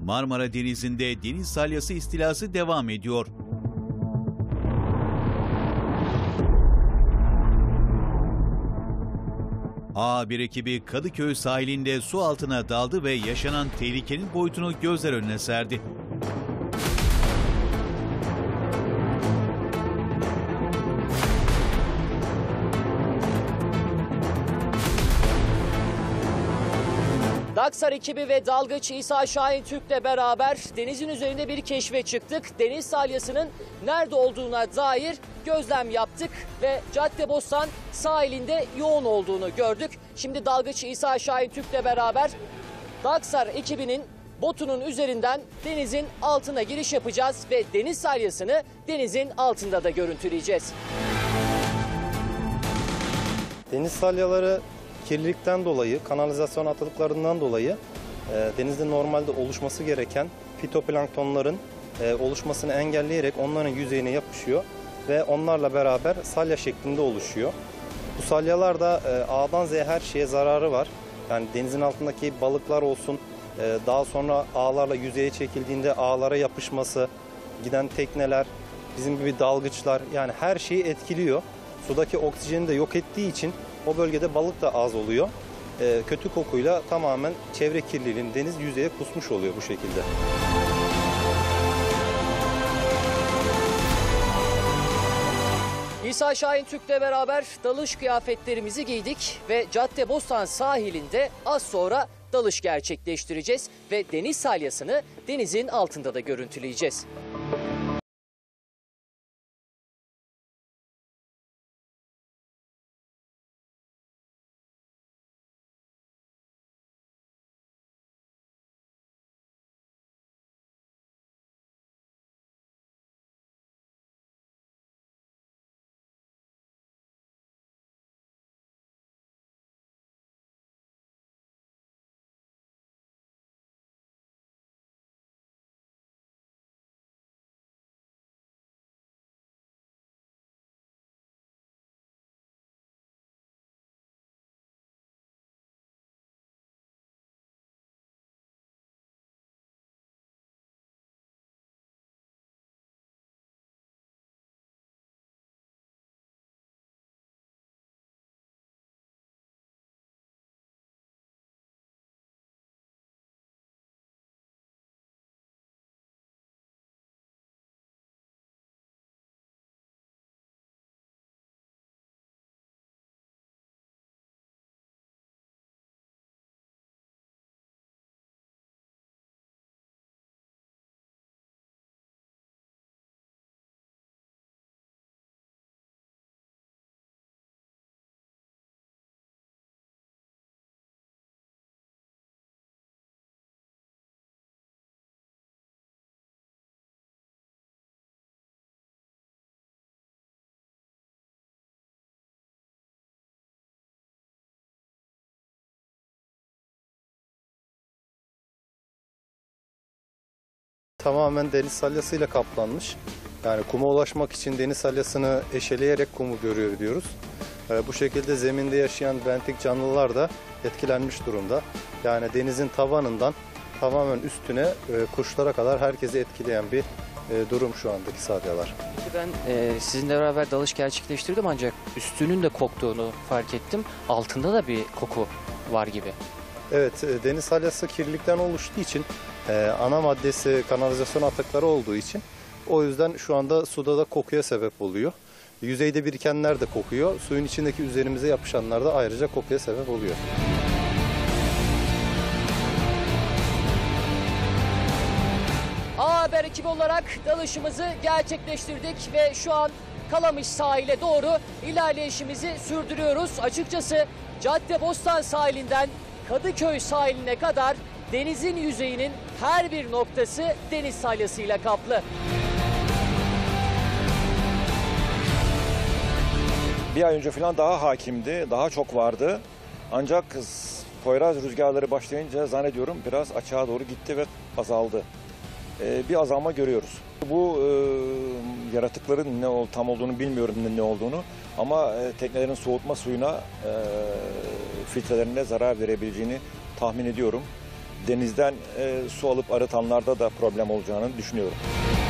Marmara Denizi'nde deniz salyası istilası devam ediyor. A1 ekibi Kadıköy sahilinde su altına daldı ve yaşanan tehlikenin boyutunu gözler önüne serdi. Daksar ekibi ve dalgıç İsa Şahin Türk'le beraber denizin üzerinde bir keşfe çıktık. Deniz salyasının nerede olduğuna dair gözlem yaptık ve Caddebostan sahilinde yoğun olduğunu gördük. Şimdi dalgıç İsa Şahin Türk'le beraber Daksar ekibinin botunun üzerinden denizin altına giriş yapacağız ve deniz salyasını denizin altında da görüntüleyeceğiz. Deniz salyaları kirlilikten dolayı, kanalizasyon atıklarından dolayı denizde normalde oluşması gereken fitoplanktonların oluşmasını engelleyerek onların yüzeyine yapışıyor ve onlarla beraber salya şeklinde oluşuyor. Bu salyalar da A'dan Z'ye her şeye zararı var. Yani denizin altındaki balıklar olsun, daha sonra ağlarla yüzeye çekildiğinde ağlara yapışması, giden tekneler, bizim gibi dalgıçlar, yani her şeyi etkiliyor. Sudaki oksijeni de yok ettiği için o bölgede balık da az oluyor. Kötü kokuyla tamamen çevre kirliliğini deniz yüzeye kusmuş oluyor bu şekilde. İsa Şahin Türk'le beraber dalış kıyafetlerimizi giydik ve Caddebostan sahilinde az sonra dalış gerçekleştireceğiz ve deniz salyasını denizin altında da görüntüleyeceğiz. Tamamen deniz salyasıyla kaplanmış. Yani kuma ulaşmak için deniz salyasını eşeleyerek kumu görüyor diyoruz. Bu şekilde zeminde yaşayan bentik canlılar da etkilenmiş durumda. Yani denizin tavanından tamamen üstüne kuşlara kadar herkesi etkileyen bir durum şu andaki salyalar. Ben sizinle beraber dalış gerçekleştirdim ancak üstünün de koktuğunu fark ettim. Altında da bir koku var gibi. Evet, deniz salyası kirlilikten oluştuğu için ana maddesi kanalizasyon atıkları olduğu için o yüzden şu anda suda da kokuya sebep oluyor. Yüzeyde birikenler de kokuyor. Suyun içindeki üzerimize yapışanlar da ayrıca kokuya sebep oluyor. A Haber ekibi olarak dalışımızı gerçekleştirdik ve şu an Kalamış sahile doğru ilerleyişimizi sürdürüyoruz. Açıkçası Caddebostan sahilinden Kadıköy sahiline kadar denizin yüzeyinin her bir noktası deniz salyasıyla kaplı. Bir ay önce falan daha hakimdi, daha çok vardı. Ancak Poyraz rüzgarları başlayınca zannediyorum biraz açığa doğru gitti ve azaldı. Bir azalma görüyoruz. Bu yaratıkların tam olduğunu bilmiyorum ne olduğunu ama teknelerin soğutma suyuna filtrelerine zarar verebileceğini tahmin ediyorum. denizden su alıp arıtanlarda da problem olacağını düşünüyorum.